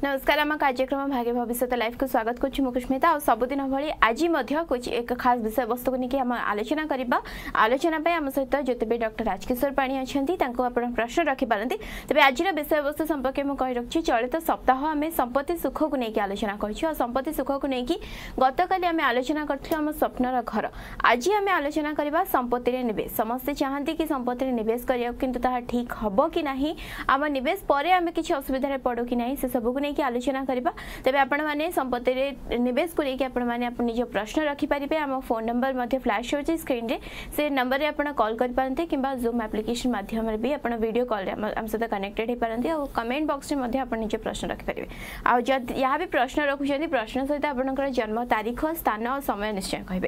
नमस्कार आम कार्यक्रम भाग्य भविष्य लाइव को स्वागत करुँ मुकुस्मिता और सबुदिन भाई आज कुछ एक खास विषय वस्तु को लेकिन आम आलोचना करवा आलोचना आम सहित ज्योतिबी डॉक्टर राजकिशोर पाणी अच्छा आप प्रश्न रखिपारती तेज आज विषय वस्तु संपर्क में कही रखी चलित सप्ताह आम संपत्ति सुख को लेकिन आलोचना कर संपत्ति सुख को लेकिन गतकाली आम आलोचना करूँ आम स्वप्नर घर आज आम आलोचना करवा संपत्ति निवेश समस्ते चाहती कि संपत्ति निवेश करा कि ठीक हम कि ना आम निवेश पर आम किसी असुविधा पड़ू कि ना से सबको नहीं आलोचना करबा तबे आपण माने संपत्ति रे निवेश को लेके आपण माने अपन निज प्रश्न रखि परिबे हम फोन नंबर मध्ये फ्लैश होची स्क्रीन रे से नंबर रे आपण कॉल कर पारंते किबा जूम एप्लीकेशन माध्यम रे भी आपण वीडियो कॉल रे हम सहित कनेक्टेड हे पारंते और कमेंट बॉक्स रे मध्ये आपण निज प्रश्न रखि परिबे आ जद यहा भी प्रश्न रखुछथि प्रश्न सहित आपनकर जन्म तारीख स्थान और समय निश्चय कहबे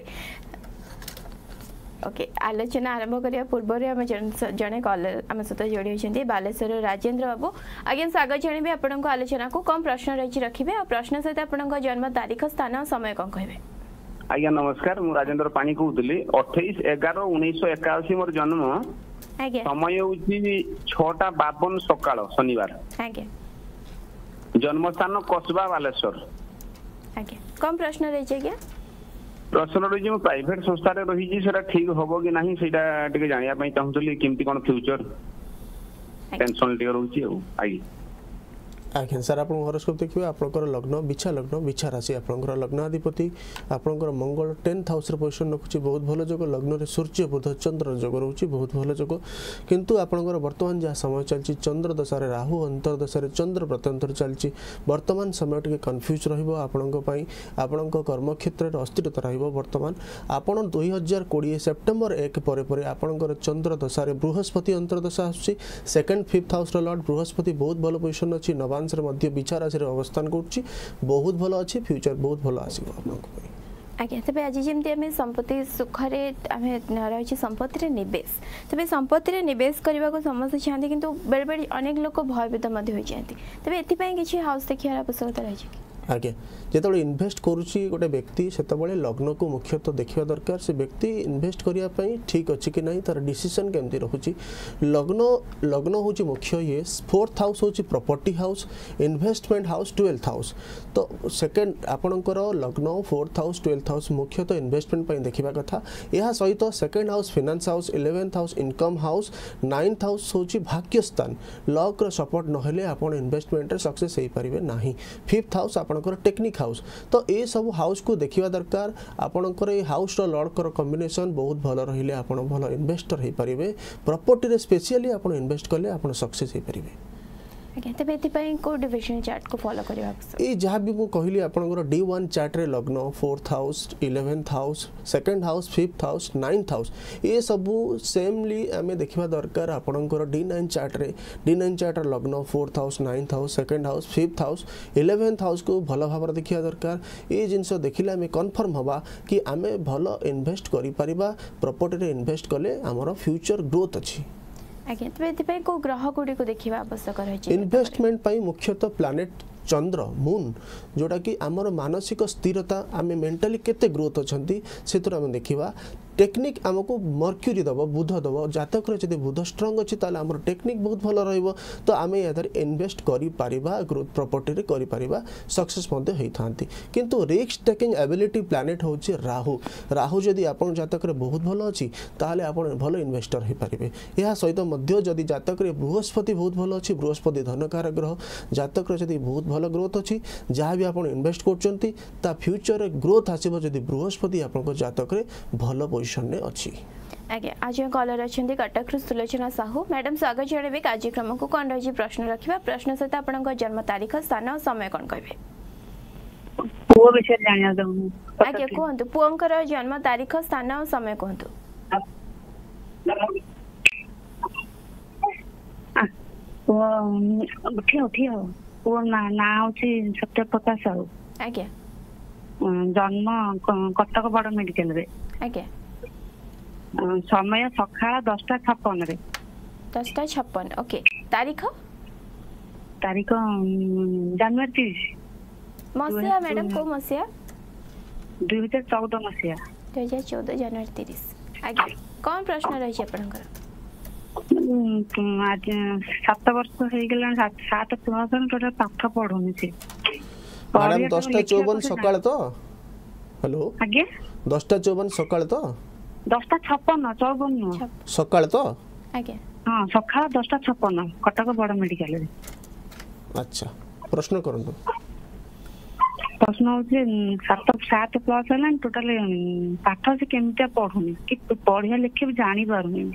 ओके आलोचना आरंभ करने पूर्व जड़े कॉलर आम सहित जोड़ी होती बालेश्वर राजेन्द्र बाबू आज्ञा स्वागत जानवी आपण आलोचना को कम प्रश्न रही रखिए और प्रश्न सहित आपण जन्म तारीख स्थान समय कौन कहे आज्ञा नमस्कार मु राजेन्द्र पाणी कहूली 28/11/1981 मोर जन्म समय हूँ 6:52 सकाळ शनिवार जन्मस्थान कसबा बालेश्वर कम प्रश्न रही आज्ञा प्रश्न रही प्राइवेट संस्था रही ठीक हम कि नहीं जानापी चाहूली केमती कौन फ्यूचर टेंशन रोचे आज्ञा सर आप हरोस्कोप देखिए आपंकर लग्न बिछा राशि आपंकर लग्नाधिपति आपंकर मंगल 10th हाउस पोजिशन रखुच्छी बहुत भल जोग लग्न सूर्य बुध चंद्र जोग रोचे बहुत भल जोग किंतु आपंकर वर्तमान जहाँ समय चलती चंद्र दशा राहु अंतर्दशा चंद्र प्रत्यंतर चलती वर्तमान समय टे कन्फ्यूज आपण कर्म क्षेत्र में अस्थिरता रर्तमान आपण 2020 सेप्टेम्बर 1 पर आपंकर चंद्र दशा बृहस्पति अंतर्दशा आसूसी 2nd 5th हाउस लॉर्ड बृहस्पति बहुत भल पोजिशन अच्छी नवांश विचार राशि अवस्थान कर बहुत भल अच्छी फ्यूचर बहुत भल आसो आज्ञा तेज आज जमी आम संपत्ति सुखरे रही संपत्ति निवेश तेज संपत्ति निवेश करने को समस्ते चाहते किंतु बेले बेले अनेक लोक भयभीत होती तेज ये किसी हाउस देखिए आवश्यकता रही आज्ञा जो इन्वेस्ट करुच्ची गोटे व्यक्ति से लग्न को मुख्यतः देखा दरकार से व्यक्ति इन्वेस्ट करने ठीक अच्छी कि नहीं तार डिसीजन केमती रोचे लग्न हूँ मुख्य ये 4th हाउस हूँ property house investment house 12th house तो सेकेंड आपणकर लग्न 4th हाउस 12th हाउस मुख्यतः इन्वेस्टमेंट देखा कथा यह सहित 2nd house finance house 11th house income house 9th house हूँ भाग्यस्थान लक सपोर्ट नहेले आप इन्वेस्टमेंट सक्सेस हो पारे ना 5th हाउस टेक्निक हाउस तो ये सब हाउस को देखा दरकार आपणकर ये हाउस लॉर्ड कॉम्बिनेशन बहुत भल रहिले आपण भल इन्वेस्टर हो पारे प्रॉपर्टी रे स्पेशली आप इन्वेस्ट कले आप सक्सेस हो पारे डिविजन चार्ट को फॉलो करबा ये जहाँ भी मुझे कहली आपंकर D1 चार्ट रे लग्न 4th house 11th house 2nd house 5th house 9th house ये सबू सेमली आम देखा दरकार आपंकर D9 चार्ट रे D9 चार्ट लग्न 4th house 9th house 2nd house 5th house 11th house को भल भाव देखा दरकार ये जिनस देखिले आम कन्फर्म हवा कि आम भल इन्वेस्ट करिपरिबा प्रॉपर्टी रे इन्वेस्ट कले आमर फ्यूचर ग्रोथ अच्छी आज्ञा तेज को ग्रह गुड़ी को देखा आवश्यक रही इन्वेस्टमेंट मुख्यतः प्लानेट चंद्र मून जोटा कि आमर मानसिक स्थिरता आम मेंटाली केते ग्रोथ अच्छी से आम देखा टेक्निक आमको मर्क्यूरी दब बुध दब जातक जब बुध स्ट्रंग अच्छी आमर टेक्निक बहुत भल रही आम याद इन्वेस्ट कर ग्रोथ प्रॉपर्टी कर सक्सेस होता किंतु रिस्क टेकिंग एबिलिटी प्लानेट हूँ राहु राहु जदि आप जातक बहुत भल अच्छी ताले आप भल इन्वेस्टर हो पारे यह सहित जदि जातक बृहस्पति बहुत भल अच्छी बृहस्पति धनकार ग्रह जातक जदि बहुत भल ग्रोथ अच्छी जहाँ भी आप इन्वेस्ट कर फ्यूचर ग्रोथ आसो जदि बृहस्पति आप जातक भल पोजिशन अच्छी आज्ञा आज कॉलर अच्छा कटक सुलोचना साहू मैडम स्वागत जनाबे कार्यक्रम को कौन रही प्रश्न रखा प्रश्न सहित आप जन्म तारीख स्थान और समय कौन कहे आज्ञा कहतु पुअंकर जन्म तारीख स्थान और समय कहतु ना सत्यप्रकाश साहू आज्ञा जन्म कटक बड़ मेडिकल रे आज्ञा समय सकाळ 10:56 रे 10:56 ओके तारीख तारीख जनवरी 30 मसिया मैडम को मसिया 2014 मसिया 2014 जनवरी 30 आज्ञा कौन प्रश्न रही आपनकर आज 7 वर्ष हो गला 7 प्लस टोटल पाठ पढुनी से मैडम 10:54 सकाळ तो हेलो आगे 10:54 सकाळ तो 10:56 सकाळ तो आगे हाँ सकाळ 10:56 कटक बड़ मेडिकल रे। अच्छा प्रश्न करंतु प्रश्न होचे 7 प्लस है टोटल पाठ से केमता पढुनी कि पढ़िया लिखे जानी पारुनी।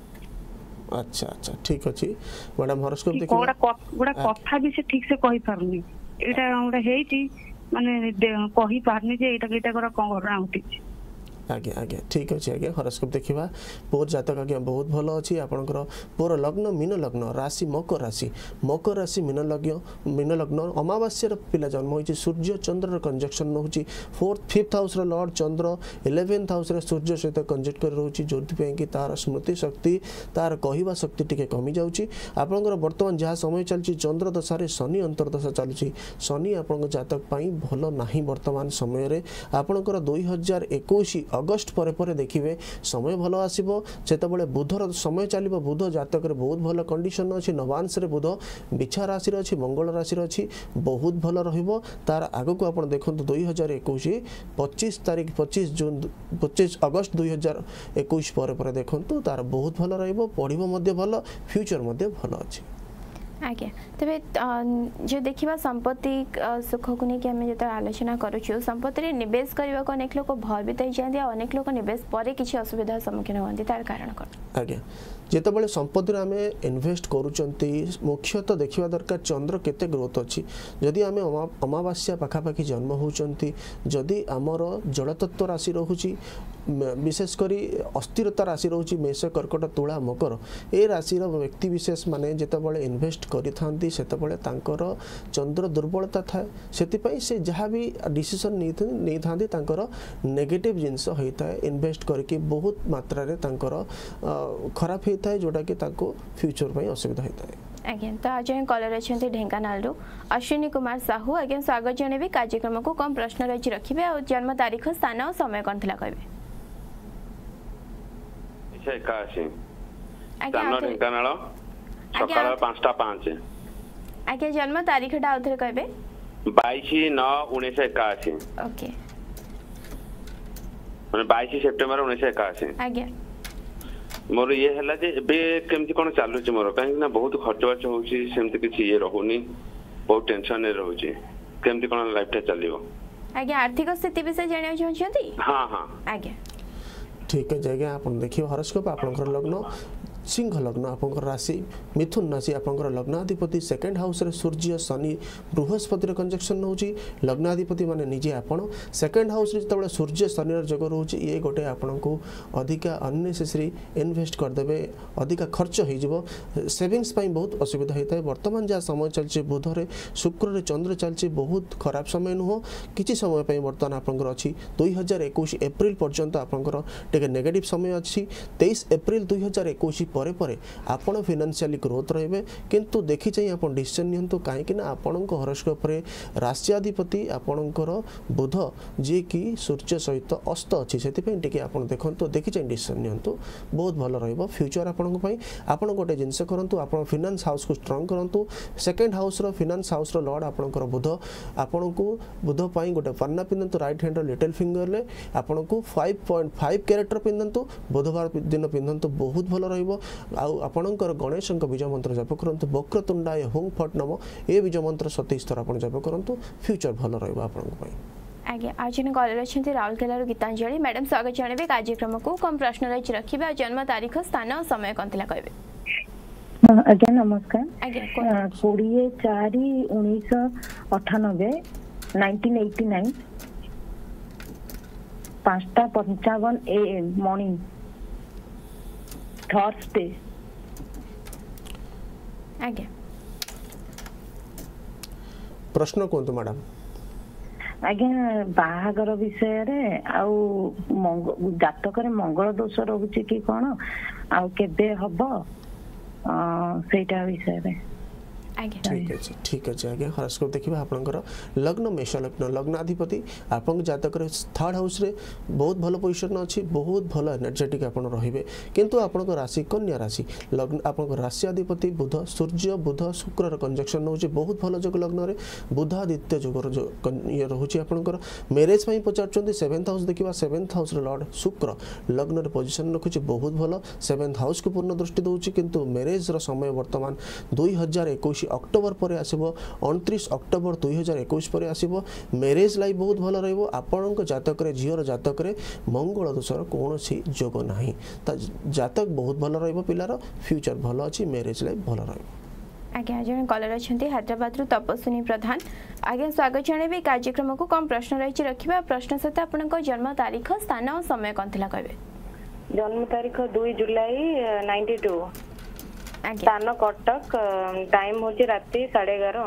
अच्छा अच्छा ठीक अछि मैडम हॉरोस्कोप कि देखिए गोड़ा कथा भी से ठीक से कहि पारुनी एटा गोड़ा हेची माने कहि पारनी जे एटा गोड़ा कोन घटना होती। आगे आगे ठीक अच्छे आगे हॉरोस्कोप देखा पुअर जातक आज्ञा बहुत भल अच्छी आपंकर पुअर लग्न मीन लग्न राशि मकर राशि मीन लग्न अमावास्यार पिला जन्म होती सूर्य चंद्र कंजक्शन नौची 4th 5th हाउस लॉर्ड चंद्र 11th हाउस सूर्य सहित कंजेक्ट कर रोचे जो कि तार स्मृति शक्ति तार कहवा शक्ति टी कमी जाऊँगी आपंकर बर्तमान जहाँ समय चलती चंद्र दशा शनि अंतर्दशा चलुची शनि आप जातक भल ना बर्तमान समय आपंकर 2021 अगस्ट पर देखिए समय भल आसो जितेबाला बुधर समय चलो बुध जातक बहुत भल कंडीशन अच्छी नवांश बुध बिछा राशि अच्छी मंगल राशि अच्छी बहुत भल तार आग को आप देखो 2021 25 तारीख 25 जून 25 अगस्ट 2021 पर देखो तार बहुत भल रढ़ भल फ्यूचर भल अच्छी आज्ञा तेरे जो देखा संपत्ति सुख को लेकिन आम जो आलोचना करुँ संपत्ति रे निवेश करने को अनेक लोग भयभीत होती अनेक लोग निवेश पर किसी असुविधार सम्मुखीन होती तार कारण कौन आज्ञा जितेबाला संपत्ति आम इन्वेस्ट करुँच मुख्यतः देखा दरकार चंद्र केते ग्रोथ अच्छी जदि आम अमावास्या पाखापाखि जन्म होती जदि आमर जलतत्व राशि रोचे विशेषकर अस्थिरता राशि रोचे मेष कर्कट तुला मकर ए राशि व्यक्ति विशेष माने जितेबाला इन्वेस्ट करिथांती सेतेबाला तांकर चंद्र दुर्बलता थाए सेतिपई से जहाँ भी डिसीजन नहीं थांती तांकर नेगेटिव जिनस होता है इन्वेस्ट करके बहुत मात्रा रे तांकर खराब होता है जोटा कि ताको फ्यूचर पई असुविधा होता है। आज्ञा तो आज कलर अच्छे ढेंकानाल अश्विनी कुमार साहू आज्ञा स्वागत जनइबे कार्यक्रम को कम प्रश्न रही रखिए और जन्म तारीख स्थान और समय कौन था कहबे। आज्ञा जन्म तारीख टा आउथरे कहबे 22/9/1981 ओके माने 22 सेप्टेम्बर 1981 आज्ञा मोर ये हला जे बे केमति कोन चालू छी मोर काहे ना बहुत खर्च बाच होउची सेमति किछि ये रहउनी बहुत टेंशन ने रहउची केमति कोन लाइफ टा चलिबो। आज्ञा आर्थिक स्थिति विषय जानियो चाहछंती। हां हां आज्ञा ठीक है जगह आप देखिए हॉरोस्कोप आपंकर लग्न सिंह लग्न आपंकर राशि मिथुन राशि आपंकर लग्नाधिपति सेकेंड हाउस रे सूर्य शनि बृहस्पति कंजक्शन नौची लग्नाधिपति माने निजे आपण सेकेंड हाउस रे जतबे सूर्य शनि जग रोचे ये गोटे आपको अधिका अननेसेसरी इन्वेस्ट करदे अधिका खर्च हो सेविंग्स बहुत असुविधा होता है बर्तमान जहाँ समय चलছে बुधरे शुक्र रे चंद्र चलছে बहुत खराब समय नुह किसी समय पर बर्तमान आपंकर अच्छी 2021 एप्रिल पर्यंत आपंकर टे नेगेटिव समय अच्छी 23 एप्रिल 2021 परे परे आपण फाइनेंशियली ग्रोथ रहिबे किंतु देखि चाहिए आपण डिसीजन नियंतु काहे कि ना आपणक हॉरोस्कोप रे राष्ट्राधिपति आपणकर बुध जे कि सूर्य सहित अस्त अछि सेति पे टिके आपण देखंतु देखि चाहिए डिसीजन नियंतु बहुत भलो रहइबो फ्यूचर आपणक पई आपण गोटे जिंस करंतु आपण फाइनेंस हाउस को स्ट्रांग करंतु सेकंड हाउस रो फाइनेंस हाउस रो लॉर्ड आपणकर बुध आपणको बुध पई गोटे पन्ना पिनंतु राइट हैंड रो लिटिल फिंगर ले आपणको 5.5 कैरेक्टर पिनंतु बुधवार दिन पिनंतु बहुत भलो रहइबो आउ आपणकर गणेश बीज मंत्र जप करंतु वक्रतुंडाय हुं फट नम ए बीज मंत्र 27 थर आपण जप करंतु फ्यूचर भलो रहइबो आपणक पई। आज्ञा आज कॉलर अच्छे राउरकेला गीतांजलि मैडम स्वागत जनइबे कार्यक्रम को कम प्रश्न रही रखिए जन्म तारीख स्थान और समय कौन था कहबे। आज्ञा नमस्कार। आज्ञा 20/4/1998 1989 5:55 AM मॉर्निंग थर्सडे। आज्ञा प्रश्न कोंतु मैडम। आज्ञा बाहागर विषय रे आउ जातक रे मंगल दोष रहउची कि कोन आउ केबे हबो सेटा विषय रे। ठीक अच्छे आज्ञा हॉरोस्कोप देखिबा आपनकर लग्न मेष लग्न लग्नाधिपति आपन जातक रे थर्ड हाउस रे बहुत भलो पोजीशन अछि बहुत भलो एनर्जेटिक आपन रहिबे किंतु आपन राशि कन्या राशि लग्न आपन राशि अधिपति बुध सूर्य बुध शुक्र र कंजक्शन होछि बहुत भलो जग लग्न रे बुध आदित्य जग रो ये रहुछि आपनकर मैरिज पई पचारचंदी 7th हाउस देखिबा 7th हाउस रे लॉर्ड शुक्र लग्न रे पोजीशन रखुछि बहुत भलो 7th हाउस को पूर्ण दृष्टि दउछि किंतु मैरिज रो समय वर्तमान 2021 अक्टोबर पर आसीबो 29 अक्टोबर 2021 पर आसीबो मैरिज लाइफ बहुत भलो रहइबो आपनक जातक रे झियर जातक रे मंगल दोषर कोनोसी जोग नाही त जातक बहुत भलो रहइबो पिलार फ्यूचर भलो अछि मैरिज लाइफ भलो रहइबो आज्ञा जन कलर अच्छे हैदराबाद रु तपस्विनी प्रधान आज्ञा स्वागत जणेबे कार्यक्रम को कम प्रश्न रही रखिबा प्रश्न सहित आपन जन्म तारीख स्थान और समय कौन थिला कहबे जन्म तारीख 2 जुलाई 92 स्थान कटक टाइम होची राती 11:30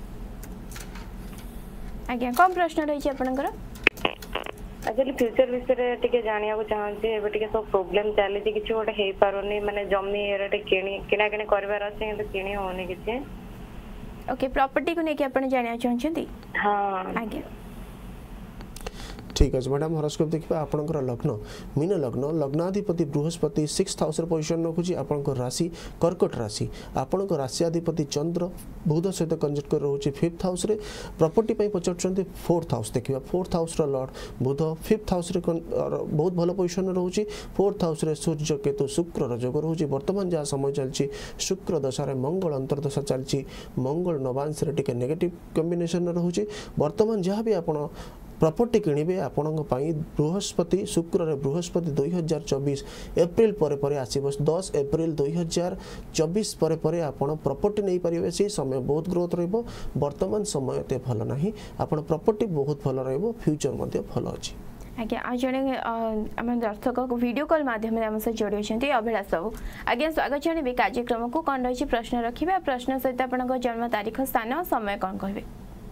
आज्ञा कम प्रश्न रही आपनकर एक्चुअली फ्यूचर विषय टिके जानिया को चाहते एबे टिके सब प्रॉब्लम चली जे किछु गोटे हे पारोनी माने जमी एरे किना किने करबार अछि किंतु किनी होनी किछि ओके प्रॉपर्टी को नेके अपन जानिया चाहछंती हां आज्ञा ठीक है मैडम हॉरोस्कोप देखिबा आपनकर लग्न मीन लग्न लग्नाधिपति बृहस्पति 6th हाउस रे पोजीशन रखुची आपनकर राशि कर्कट राशि आपनकर राशि अधिपति चंद्र बुध सहित कंजक्ट कर रहउची 5th हाउस रे प्रॉपर्टी पई पचरचंती 4th हाउस देखिबा 4th हाउस रो लॉर्ड बुध 5th हाउस रे बहुत भलो पोजीशन रे रहउची 4th हाउस रे सूर्य केतु शुक्र रो जोग रहउची वर्तमान जा समय चलची शुक्र दशा रे मंगल अंतर्दशा चलची मंगल नवांश रे टिके नेगेटिव कॉम्बिनेशन रहउची वर्तमान जहां भी आपण प्रॉपर्टी किनिबे आपनक पई बृहस्पति शुक्र रे बृहस्पति 2024 एप्रिल परे परे आसीबो 10 एप्रिल 2024 परे परे आपण प्रॉपर्टी नै परिबे से समय बहुत ग्रोथ रहइबो वर्तमान समय ते भलो नाही आपण प्रॉपर्टी बहुत भलो रहइबो फ्यूचर मध्ये भलो अछि आज्ञा आज जने आम दर्शक वीडियो कॉल माध्यम आम सहित जोड़ी अभिलाष बाबू आज्ञा स्वागत जणेबे कार्यक्रम को कौन रही प्रश्न रखिबा प्रश्न सहित आपन जन्म तारीख स्थान और समय कौन कहबे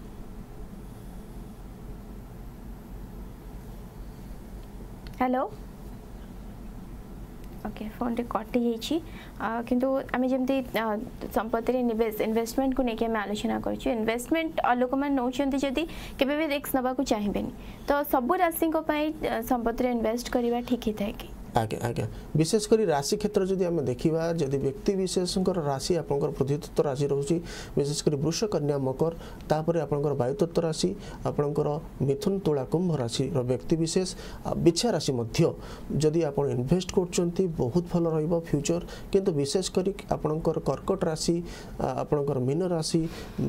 हेलो ओके फोन रे कटि जाइछि किंतु आमे जेमती संपत्ति रे निवेश इन्वेस्टमेंट को नेके आमे आलोचना करछु इन्वेस्टमेंट लोक मान नौचंती जदी केबे भी रिस्क नबा को चाहिबेनी तो सब राशि को पई संपत्ति रे इन्वेस्ट करिवा ठीक ही थाए कि आगे आगे विशेष करी राशि क्षेत्र जदि आमे देखिबा जदि व्यक्ति विशेषकर राशि आपनकर पृथ्वी राशि रहउची विशेष करी वृष कन्या मकर तापरे आपनकर वायु तत्व राशि आपनकर मिथुन तुला कुंभ राशि रो व्यक्ति विशेष बिच्छा राशि मध्य जदि आपन इन्वेस्ट करचंती बहुत भलो रहइबो फ्यूचर किंतु विशेष करी आपनकर कर्कट राशि आपनकर मीन राशि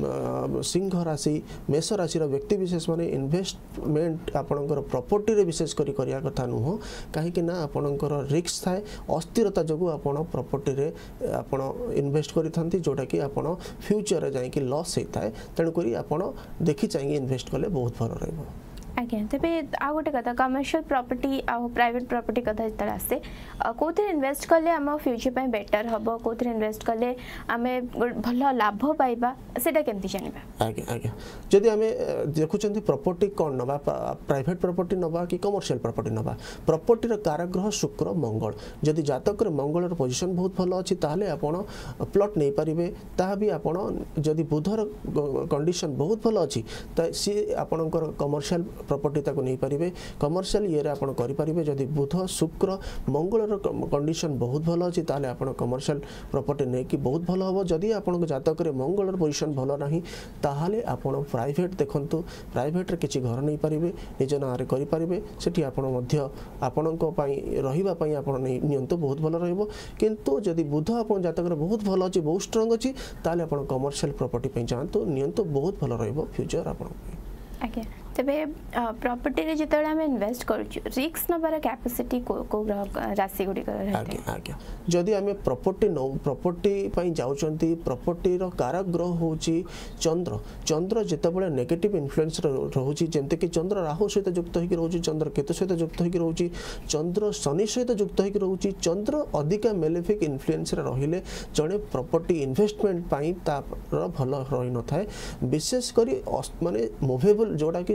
सिंह राशि मेष राशि रो व्यक्ति विशेष माने इन्वेस्टमेंट आपनकर प्रॉपर्टी रे विशेष करी करिया कथा नुह काहे कि ना आपन रिस्क थाए अस्थिरता जगु आपण प्रॉपर्टी रे आपण इन्वेस्ट करि थांती जोटा कि आपण फ्यूचर रे जाई कि लॉस हेता है तण करी आपण देखि चाहिए इन्वेस्ट करले बहुत भलो रहइबो आज्ञा तेबे आ गोटे कथा कमर्शियल प्रॉपर्टी आ प्राइवेट प्रॉपर्टी कथा जतले आसे कोथे इन्वेस्ट करले हम फ्यूचर पय बेटर हबो कोथे इन्वेस्ट करले हमें भलो लाभ पाइबा सेटा केमति जानिबा आज्ञा आज्ञा जदि हमें देखुचंती प्रॉपर्टी कोन नबा प्राइवेट प्रॉपर्टी नबा कि कमर्शियल प्रॉपर्टी नबा प्रॉपर्टी रो कारग्रह शुक्र मंगल जदि जातक रे मंगल रो पोजीशन बहुत भलो अछि ताले आपण प्लॉट नै परिबे ता भी आपण जदि बुधर कंडीशन बहुत भलो अछि त सी आपणकर कमर्शियल प्रॉपर्टी ताको नहीं पारिबे कमर्शियल ये रे आपण करि पारिबे जदि बुध शुक्र मंगल रो कंडीशन बहुत भलो अछि ताले आपण कमर्शियल प्रॉपर्टी नै कि बहुत भलो हबो जदि आपण जातक रे मंगल रो पोजीशन भलो नाही ताहाले आपण प्राइवेट देखंतु प्राइवेट रे किछि घर नै पारिबे निज ना रे करि पारिबे सेठी आपण मध्य आपणको पई रहिबा पई आपण नियंतो बहुत भलो रहइबो किंतु जदि बुध आपण जातक रे बहुत भलो अछि बहुत स्ट्रांग अछि ताले आपण कमर्शियल प्रॉपर्टी पई जांतु नियंतो बहुत भलो रहइबो फ्यूचर आपण ओके तबे प्रॉपर्टी रे जेतले हम इन्वेस्ट करूछु रिस्क नबर कैपेसिटी को राशि गुडी कर रहते आज्ञा जदि हमें प्रॉपर्टी नो प्रॉपर्टी पई जाउचंती प्रॉपर्टी रो कारक ग्रह होची चंद्र चंद्र जेतबळे नेगेटिव इन्फ्लुएंस रहउची जेमते कि चंद्र राहु सहित युक्त होई रहउची चंद्र केतु सहित युक्त होई रहउची चंद्र शनि सहित युक्त होई रहउची चंद्र अधिका मेलेफिक इन्फ्लुएंस रे रहिले जणे प्रॉपर्टी इन्वेस्टमेंट पई तार भलो रहि न थाए विशेष करी माने मूवेबल जोड़ा कि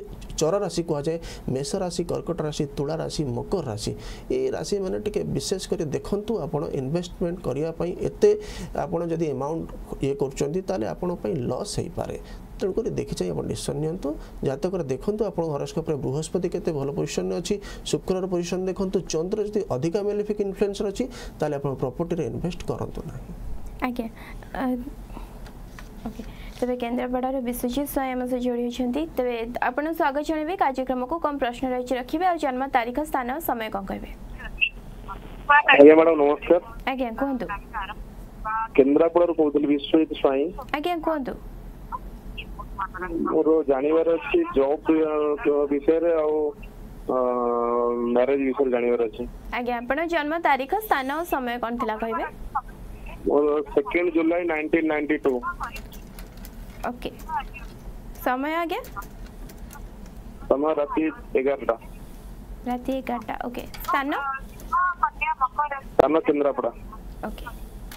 चर राशि कह जाए मेष राशि कर्कट राशि तुला राशि मकर राशि ये राशि मैंने टिके विशेष कर देखंतु आपण इन्वेस्टमेंट करिया पई एते आपण जदी अमाउंट ये करचंती ताले आपण पई लॉस होई पारे तेणुक देखी चाहिए आप डिसीजन नियंतु जातक देखूँ आप हॉरोस्कोप रे बृहस्पति केते भल पोजिशन अच्छी शुक्र पोजिशन देखूँ चंद्र जदि अधिका मेलेफिक इन्फ्लुएंस अच्छी ताले आप प्रॉपर्टी रे इन्वेस्ट करंतु नाही आज्ञा ओके तबे केन्द्रापड़ार विश्वजीत स्वयं से जोड़ी होती तेरे आपन स्वागत जनइबे कार्यक्रम को कम प्रश्न रही रखिए और जन्म तारीख स्थान समय कौन कहबे आज्ञा मैडम नमस्कार आज्ञा कहतु केन्द्रापड़ार कहतली विश्वजीत स्वयं आज्ञा कहतु मोर जानिबार अछि जॉब विषय रे मैरिज विषय जानिबार अछि आज्ञा आपण जन्म तारीख स्थान और समय कौन थिला कहबे मोर 2 जुलाई 1992 ओके समय आज्ञा समय राति 11टा ओके स्थान केन्द्रापड़ा ओके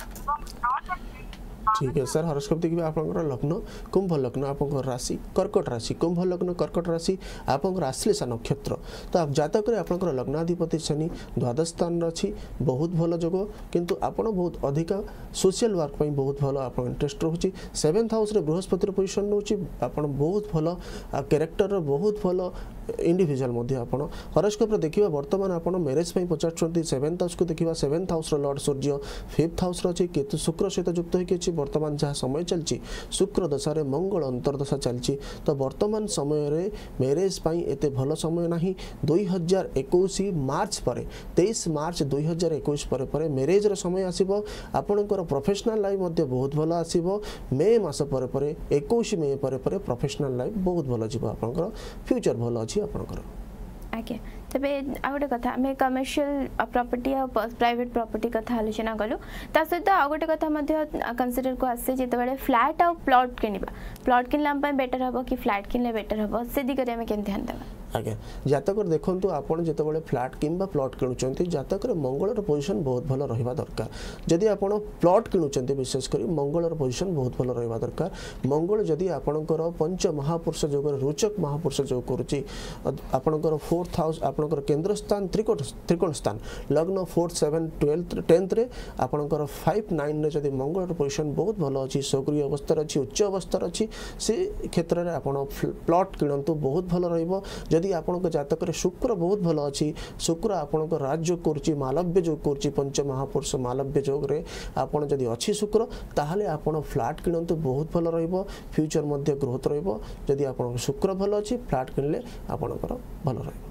ठीक है सर हॉरोस्कोप देखिए आपंकर लग्न कुंभ लग्न आपंकर राशि कर्कट राशि कुंभ लग्न कर्कट राशि आपंकर आश्लेषा नक्षत्र तो आप जातक रे आपंकर लग्नाधिपति शनि द्वादश स्थान अच्छी बहुत भल जोग किंतु आपण बहुत अधिका सोशल वर्क पई बहुत भल आप इंटरेस्ट रोची 7th हाउस रे बृहस्पति पोजिशन रोची आपण बहुत भल कैरेक्टर बहुत भल इंडिविजुअल मध्य आपण हॉरोस्कोप रे देखिबा वर्तमान आपण मैरिज पई पचारछंती 7th हाउस को देखिबा 7th हाउस रो लॉर्ड सूर्य 5th हाउस रो अछि केतु शुक्र सहित युक्त होई कि वर्तमान जहाँ समय चलची शुक्र दशा रे मंगल अंतर्दशा चलची तो वर्तमान समय रे मैरिज पई एते भलो समय नाही 2021 मार्च पर 23 मार्च 2021 पर मैरिज रो समय आसीबो आपनकर प्रोफेशनल लाइफ मध्ये बहुत भलो आसीबो मे मास पर 21 मे पर प्रोफेशनल लाइफ बहुत भलो जीवो आपनकर फ्यूचर भलो अछि आपनकर आज्ञा तबे आ गोटे कथा आम कमर्शियल प्रॉपर्टी और प्राइवेट प्रॉपर्टी कथा आलोचना कलु ता सहित आ गोटे कथा मध्य कंसीडर को आसे जेतेबेले फ्लैट और प्लॉट किनिबा प्लॉट किनला हम बेटर हबो कि फ्लैट किनले बेटर हबो से दिगरे हम केन ध्यान देबा आज्ञा जातक देखु आपड़ जिते फ्लैट किंबा प्लॉट किणुंट जातक मंगलर पोजिशन बहुत भल रहा दरकार जदि आप प्लॉट किणुंट विशेषकर मंगलर पोजिशन बहुत भल रहा दरकार मंगल जदि आपणकर पंच महापुरुष योग रोचक महापुरुष योग करुच्ची आपणकर 4th हाउस आपणकर केन्द्र स्थान त्रिकोण स्थान लग्न 4th 7th 12th 10th रे आपणकर 5 9 रे जदि मंगलर पोजिशन बहुत भल अच्छी सक्रिय अवस्था अच्छी उच्च अवस्था अच्छी से क्षेत्र में आप प्लॉट किणतु बहुत भल रहिबो यदि आपन जातक शुक्र बहुत भल अच्छी शुक्र आपन राजयोग करुच्ची मालव्य योग करुच्ची पंच महापुरुष मालव्य योग रे आपन जदि अच्छी शुक्र ताहले आपन फ्लैट किणतु बहुत भल रहिबो फ्यूचर मध्ये ग्रोथ रहिबो यदि आपन शुक्र भल अच्छी फ्लैट किनले आपनकर भल रहिबो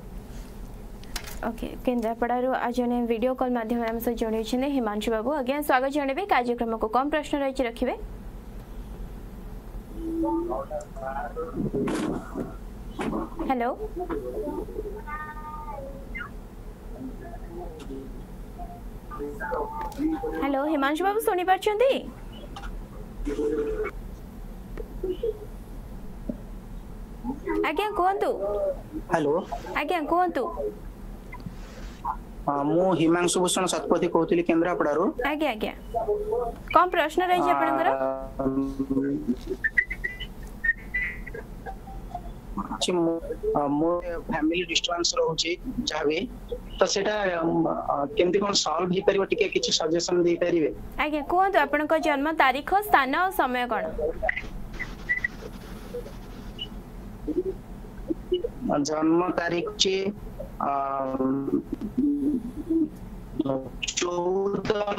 ओके केन्द्रापड़ारू आज जने वीडियो कॉल माध्यम हम से जोड़ी छने हिमांशु बाबू आज्ञा स्वागत जणेबे कार्यक्रम को कम प्रश्न रही रखिबे हेलो हेलो हिमांशु बाबू सुनी पाछंती आज्ञा कहतु हेलो आज्ञा कहतु मु हिमांशु भूषण शतपथी कहूली केन्द्रापड़ारू आज्ञा आज्ञा कौन प्रश्न रही आपनकर मोर फैमिली डिस्टर्बेंस रहउची जाबे तो सेटा केमती कोन सॉल्व ही परिबो टिके किछ सजेशन दे परिबे आज्ञा कहतु आपनकर जन्म तारीख स्थान और समय कोन जन्म तारीख चे 14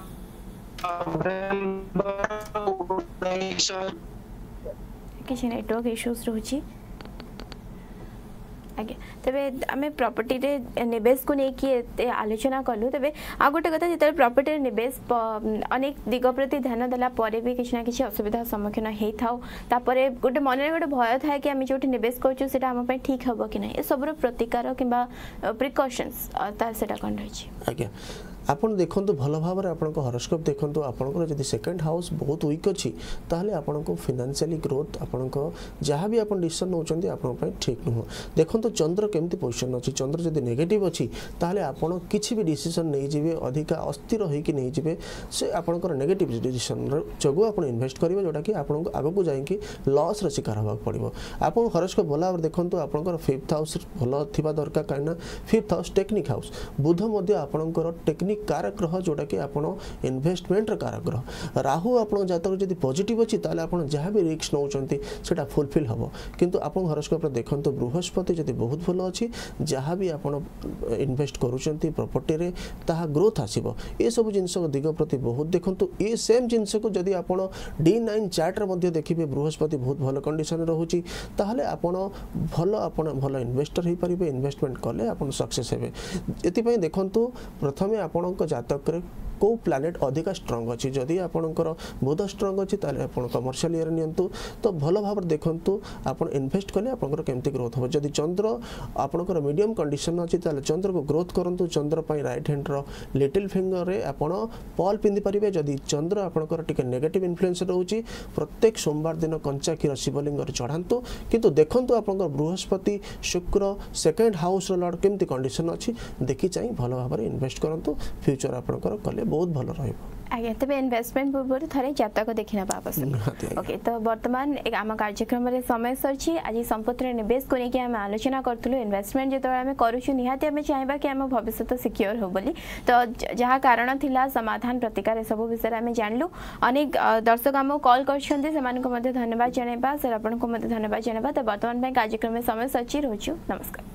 नवंबर 1900 किसी नेटवर्क इश्यूज रहउची आगे तबे आमे प्रॉपर्टी रे निवेश को नहीं आलोचना कलु तबे आ गोटे कथा जिते प्रॉपर्टी निवेश अनेक दिग प्रति ध्यान देला परे भी किछ ना किछ असुविधा सम्मुखीन हेई थाउ तापरे गोटे मन रे गोटे भय थाए कि आमे जोठी निवेश करछु सेटा हम पय ठीक हबो कि नै ए सबरो प्रतिकार किबा प्रिकॉशंस ता सेटा कोन रही आज्ञा आपण देखंतु भल भाव आपन हॉरोस्कोप देखंतु आपन जदि सेकंड हाउस बहुत वीक अच्छी ताहले आपन को फाइनेंशियली ग्रोथ आपन को जहाँ भी आपन डिसीजन नौचंदी आपन पय ठीक नुह देखंतु चंद्र केमती पोजीशन अछि चंद्र जदि नेगेटिव अछि ताहले आपन किछि भी डिसीजन नै जिवे अधिक अस्थिर होई कि नै जिवे से आपन को नेगेटिव डिसीजन जगो आपन इन्वेस्ट करिवे जोटा कि आपन को आगो को जाई कि लॉस र शिकार होबा पड़िबो आपन हॉरोस्कोप बोला देखंतु आपन को 5th हाउस भलो थिबा दरकार काइना 5th हाउस टेक्निक हाउस बुध मध्य आपन को टेक्निक कारक ग्रह जोटा कि आपण इन्वेस्टमेंट कारक ग्रह राहु आपण जातक जदि पॉजिटिव अछि ताले आपण जहाँ भी रिस्क नौचंती सेटा फुलफिल हबो किंतु आपण हॉरोस्कोप देखंतु बृहस्पति जदि बहुत भलो अछि जहाँ भी आपण इन्वेस्ट करूचंती प्रॉपर्टी रे ताहा ग्रोथ आसीबो ए सब जिंस दिग प्रति बहुत देखंतु ए सेम जिंस को जदि आपण D9 चार्ट रे मध्ये देखिबे बृहस्पति बहुत भलो कंडीशन रहउची ताहले आपण भलो इन्वेस्टर हे परिबे इन्वेस्टमेंट कले आपण सक्सेस हेबे एति पय देखंतु प्रथमे आपणक जातक रे को प्लैनेट अधिक स्ट्रांग अच्छी जदि आपणकर बुध स्ट्रांग अच्छी ताले आपण कमर्शियल ईयर नियंतु तो भल भाव देखंतु आपण इन्वेस्ट कले आपणकर केमती ग्रोथ हो जदि चंद्र आपणकर मीडियम कंडीशन अच्छी ताले चंद्र को ग्रोथ करंतु चंद्र पय राइट हैंड रो लिटिल फिंगर रे आपण पॉल पिंदी परिबे जदि चंद्र आपणकर टिके नेगेटिव इन्फ्लुएंस रहउची प्रत्येक सोमवार दिन कंचा क्षीर शिवलिंग रे चढ़ांतु किंतु देखंतु आपणकर बृहस्पति शुक्र सेकंड हाउस रो लॉर्ड केमती कंडीशन अच्छी देखि चाहि भल भाव इन्वेस्ट करंतु फ्यूचर आपणकर कले बहुत भलो रहइबो आगे तबे इन्वेस्टमेंट पूर्व थरे जातक देखिना आवश्यक ओके तो वर्तमान एक आम कार्यक्रम रे समय सरछि आज संपत्ति निवेश को लेके हम आलोचना करथुलु इन्वेस्टमेंट जेतो हम करूछु निहाती हम चाहबा कि हम भविष्य सिक्योर हो बोली तो जहा कारण थिला समाधान प्रतिकार सब विषय हम जानलु अनेक दर्शक हम कॉल करछन्ते सेमान को मध्ये धन्यवाद जणाइबा सर आपन को मध्ये धन्यवाद जणाइबा तो वर्तमान में कार्यक्रम में समय सरछि रहछु नमस्कार।